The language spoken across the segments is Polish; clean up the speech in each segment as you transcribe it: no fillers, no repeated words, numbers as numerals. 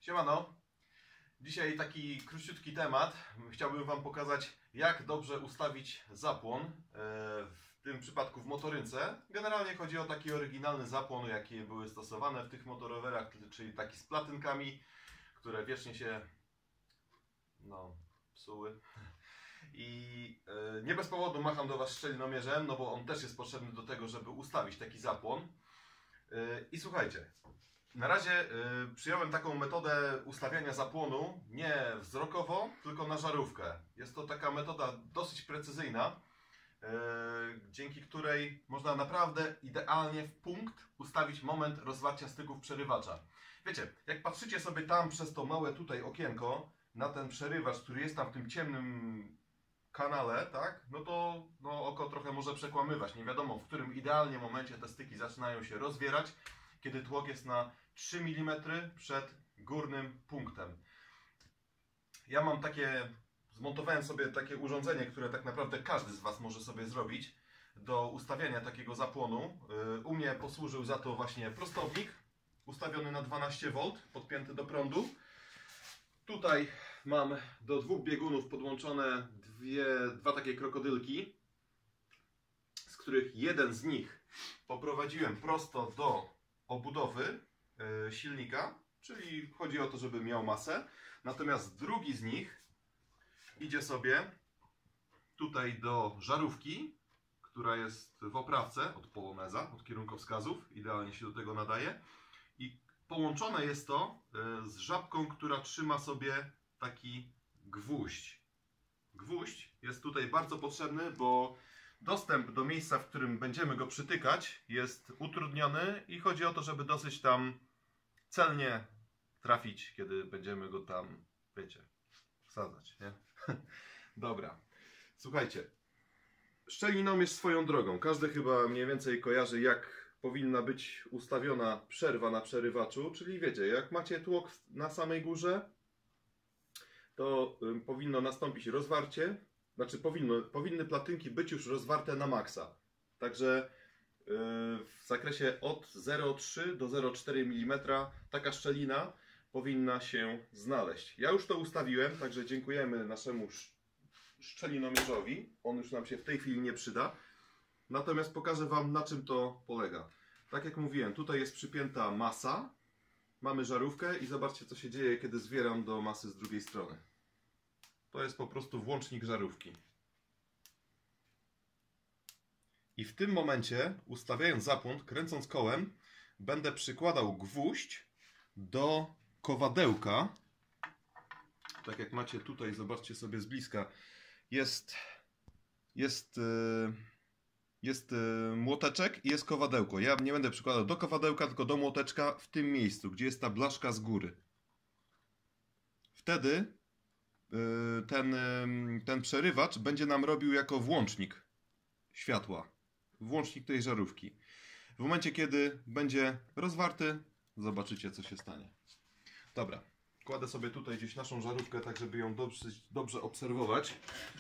Siemano. Dzisiaj taki króciutki temat. Chciałbym Wam pokazać, jak dobrze ustawić zapłon, w tym przypadku w motorynce. Generalnie chodzi o taki oryginalny zapłon, jakie były stosowane w tych motorowerach, czyli taki z platynkami, które wiecznie się psuły. I nie bez powodu macham do Was szczelinomierzem, no bo on też jest potrzebny do tego, żeby ustawić taki zapłon. I słuchajcie, na razie przyjąłem taką metodę ustawiania zapłonu nie wzrokowo, tylko na żarówkę. Jest to taka metoda dosyć precyzyjna, dzięki której można naprawdę idealnie w punkt ustawić moment rozwarcia styków przerywacza. Wiecie, jak patrzycie sobie tam przez to małe tutaj okienko na ten przerywacz, który jest tam w tym ciemnym kanale, tak? No to oko trochę może przekłamywać. Nie wiadomo, w którym idealnie momencie te styki zaczynają się rozwierać, kiedy tłok jest na 3 mm przed górnym punktem. Ja mam zmontowałem sobie takie urządzenie, które tak naprawdę każdy z Was może sobie zrobić do ustawiania takiego zapłonu. U mnie posłużył za to właśnie prostownik ustawiony na 12V, podpięty do prądu. Tutaj mam do 2 biegunów podłączone dwa takie krokodylki, z których jeden z nich poprowadziłem prosto do obudowy silnika, czyli chodzi o to, żeby miał masę. Natomiast drugi z nich idzie sobie tutaj do żarówki, która jest w oprawce od poloneza, od kierunkowskazów, idealnie się do tego nadaje. I połączone jest to z żabką, która trzyma sobie taki gwóźdź. Gwóźdź jest tutaj bardzo potrzebny, bo dostęp do miejsca, w którym będziemy go przytykać, jest utrudniony i chodzi o to, żeby dosyć tam celnie trafić, kiedy będziemy go tam, wiecie, wsadzać, nie? Dobra, słuchajcie, szczelinomierz swoją drogą. Każdy chyba mniej więcej kojarzy, jak powinna być ustawiona przerwa na przerywaczu, czyli wiecie, jak macie tłok na samej górze, to powinno nastąpić rozwarcie. Znaczy powinny platynki być już rozwarte na maksa. Także w zakresie od 0,3 do 0,4 mm taka szczelina powinna się znaleźć. Ja już to ustawiłem, także dziękujemy naszemu szczelinomierzowi. On już nam się w tej chwili nie przyda. Natomiast pokażę Wam, na czym to polega. Tak jak mówiłem, tutaj jest przypięta masa. Mamy żarówkę i zobaczcie, co się dzieje, kiedy zwieram do masy z drugiej strony. To jest po prostu włącznik żarówki. I w tym momencie, ustawiając zapłon, kręcąc kołem, będę przykładał gwóźdź do kowadełka. Tak jak macie tutaj, zobaczcie sobie z bliska. Jest młoteczek i jest kowadełko. Ja nie będę przykładał do kowadełka, tylko do młoteczka w tym miejscu, gdzie jest ta blaszka z góry. Wtedy ten przerywacz będzie nam robił jako włącznik światła. Włącznik tej żarówki. W momencie, kiedy będzie rozwarty, zobaczycie, co się stanie. Dobra, kładę sobie tutaj gdzieś naszą żarówkę, tak żeby ją dobrze obserwować.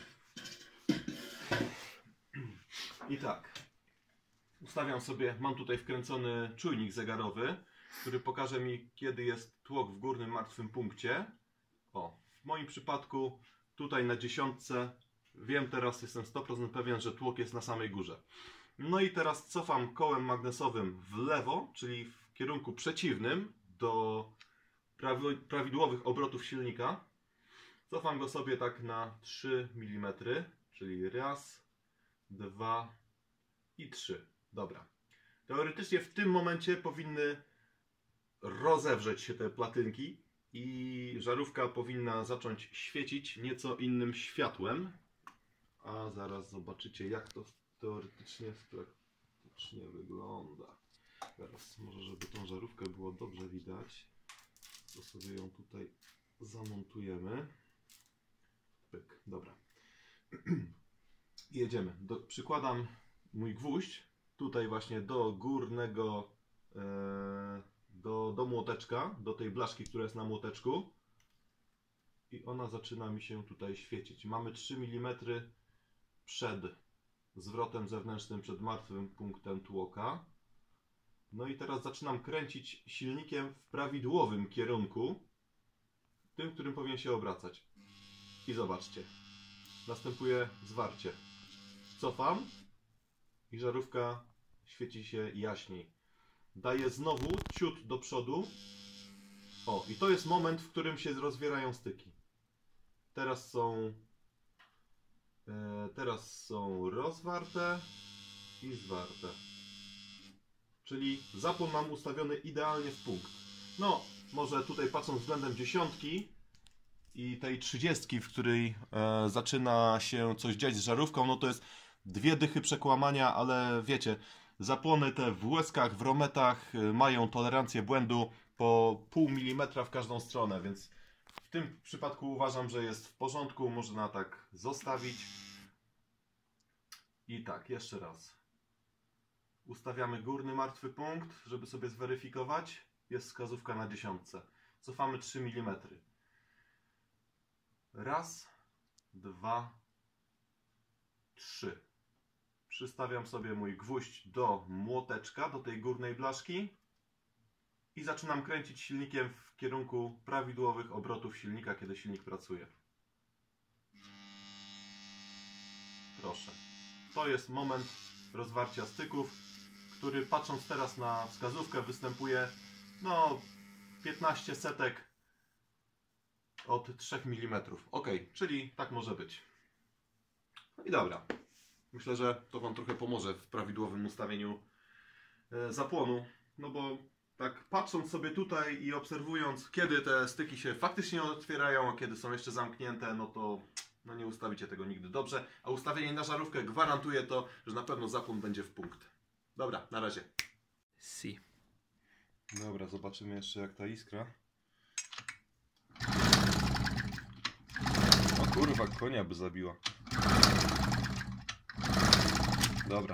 I tak, ustawiam sobie, mam tutaj wkręcony czujnik zegarowy, który pokaże mi, kiedy jest tłok w górnym martwym punkcie. O, w moim przypadku tutaj na 10 wiem teraz, jestem 100% pewien, że tłok jest na samej górze. No i teraz cofam kołem magnesowym w lewo, czyli w kierunku przeciwnym do prawidłowych obrotów silnika. Cofam go sobie tak na 3 mm, czyli raz, 2 i 3. Dobra. Teoretycznie w tym momencie powinny rozewrzeć się te platynki i żarówka powinna zacząć świecić nieco innym światłem. A zaraz zobaczycie, jak to teoretycznie praktycznie wygląda. Teraz może, żeby tą żarówkę było dobrze widać, to sobie ją tutaj zamontujemy. Pyk, dobra. Jedziemy. Przykładam mój gwóźdź tutaj właśnie do górnego, do młoteczka, do tej blaszki, która jest na młoteczku. I ona zaczyna mi się tutaj świecić. Mamy 3 mm przed zwrotem zewnętrznym, przed martwym punktem tłoka. No i teraz zaczynam kręcić silnikiem w prawidłowym kierunku. tym, którym powinien się obracać. I zobaczcie, następuje zwarcie. Cofam i żarówka świeci się jaśniej. Daję znowu ciut do przodu. O, i to jest moment, w którym się rozwierają styki. Teraz są rozwarte i zwarte. Czyli zapłon mam ustawiony idealnie w punkt. No, może tutaj patrząc względem 10 i tej 30, w której zaczyna się coś dziać z żarówką, no to jest 2 dychy przekłamania, ale wiecie, zapłony te w łezkach, w rometach mają tolerancję błędu po pół milimetra w każdą stronę, więc w tym przypadku uważam, że jest w porządku, można tak zostawić. I tak, jeszcze raz. Ustawiamy górny martwy punkt, żeby sobie zweryfikować. Jest wskazówka na 10. Cofamy 3 mm. Raz, 2, 3. Przystawiam sobie mój gwóźdź do młoteczka, do tej górnej blaszki i zaczynam kręcić silnikiem w kierunku prawidłowych obrotów silnika, kiedy silnik pracuje. Proszę. To jest moment rozwarcia styków, który patrząc teraz na wskazówkę występuje no 15 setek od 3 mm. Ok, czyli tak może być. No i dobra. Myślę, że to Wam trochę pomoże w prawidłowym ustawieniu zapłonu. No bo tak patrząc sobie tutaj i obserwując, kiedy te styki się faktycznie otwierają, a kiedy są jeszcze zamknięte, no to no nie ustawicie tego nigdy dobrze. A ustawienie na żarówkę gwarantuje to, że na pewno zapłon będzie w punkt. Dobra, na razie. Si. Dobra, zobaczymy jeszcze jak ta iskra. O kurwa, konia by zabiła. Dobra.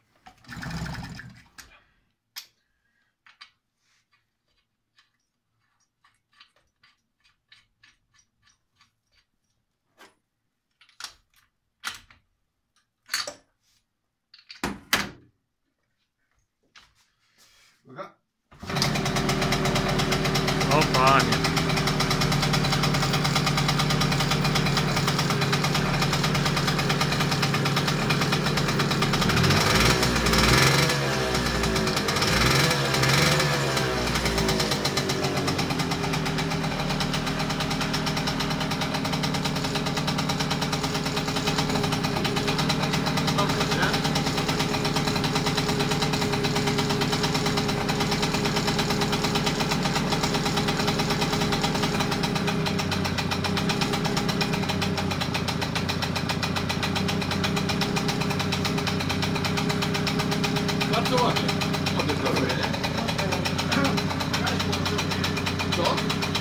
Uwaga. O panie. Bardzo ładnie. Odebrałem, nie? Co?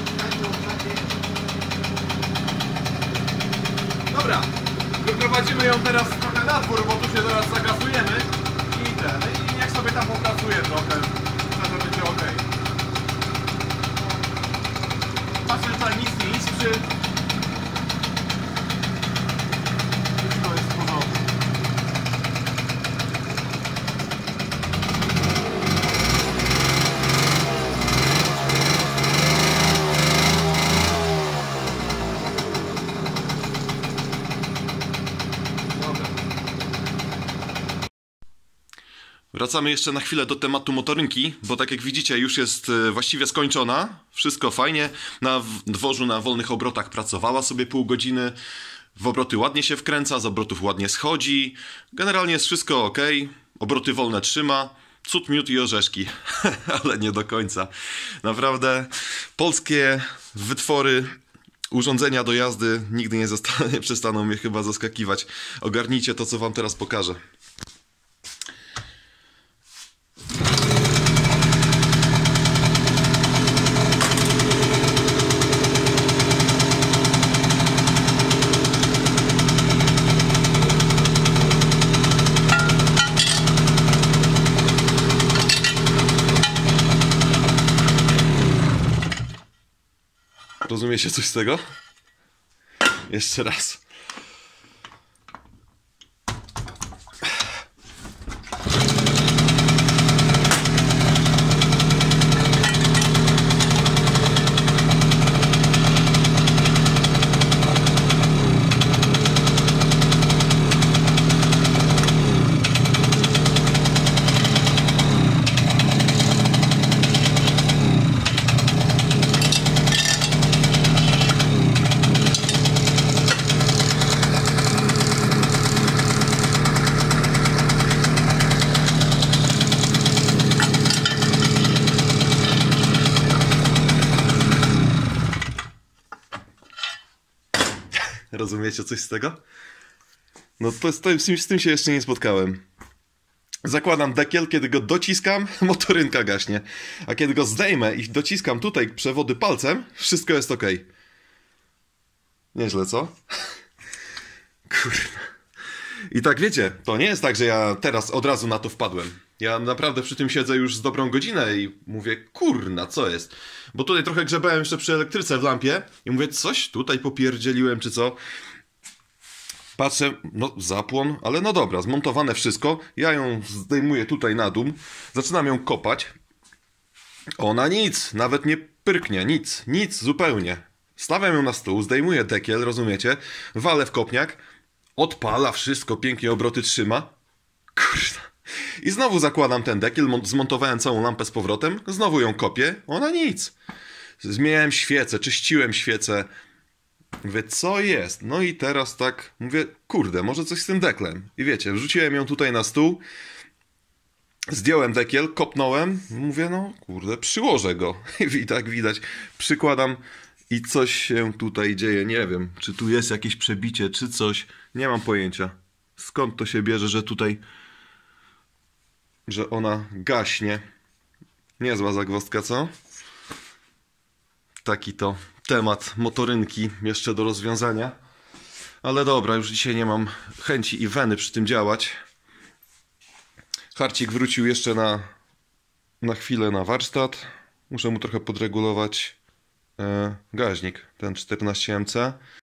Dobra. Wyprowadzimy ją teraz trochę na dwór, bo tu się zaraz zagasujemy. I niech sobie tam popracuje trochę. Myślę, że będzie ok. Patrzę, że tutaj nic nie iskrzy. Wszystko jest w porządku. Wracamy jeszcze na chwilę do tematu motorynki, bo tak jak widzicie już jest właściwie skończona. Wszystko fajnie. Na dworzu na wolnych obrotach pracowała sobie pół godziny. W obroty ładnie się wkręca, z obrotów ładnie schodzi. Generalnie jest wszystko ok. Obroty wolne trzyma. Cud, miód i orzeszki. Ale nie do końca. Naprawdę polskie wytwory, urządzenia do jazdy nigdy nie przestaną mnie chyba zaskakiwać. Ogarnijcie to, co wam teraz pokażę. Rozumiecie coś z tego? Jeszcze raz. Rozumiecie coś z tego? No z tym się jeszcze nie spotkałem. Zakładam dekiel, kiedy go dociskam, motorynka gaśnie. A kiedy go zdejmę i dociskam tutaj przewody palcem, wszystko jest ok. Nieźle, co? Kurwa. I tak wiecie, to nie jest tak, że ja teraz od razu na to wpadłem. Ja naprawdę przy tym siedzę już z dobrą godzinę i mówię, kurna, co jest? Bo tutaj trochę grzebałem jeszcze przy elektryce w lampie i mówię, coś tutaj popierdzieliłem, czy co? Patrzę, no zapłon, ale no dobra, zmontowane wszystko. Ja ją zdejmuję tutaj na dół, zaczynam ją kopać. Ona nic, nawet nie pyrknie, nic zupełnie. Stawiam ją na stół, zdejmuję dekiel, rozumiecie? Walę w kopniak, odpala wszystko, pięknie obroty trzyma. Kurwa. I znowu zakładam ten dekiel, zmontowałem całą lampę z powrotem, znowu ją kopię, ona nic. Zmieniałem świecę, czyściłem świecę. Mówię, co jest? No i teraz tak, mówię, kurde, może coś z tym deklem. I wiecie, wrzuciłem ją tutaj na stół, zdjąłem dekiel, kopnąłem, mówię, no kurde, przyłożę go. I tak widać, przykładam i coś się tutaj dzieje, nie wiem, czy tu jest jakieś przebicie, czy coś, nie mam pojęcia. Skąd to się bierze, że tutaj, że ona gaśnie. Niezła zagwozdka, co? Taki to temat motorynki jeszcze do rozwiązania. Ale dobra, już dzisiaj nie mam chęci i weny przy tym działać. Harcik wrócił jeszcze na chwilę na warsztat. Muszę mu trochę podregulować gaźnik, ten 14MC.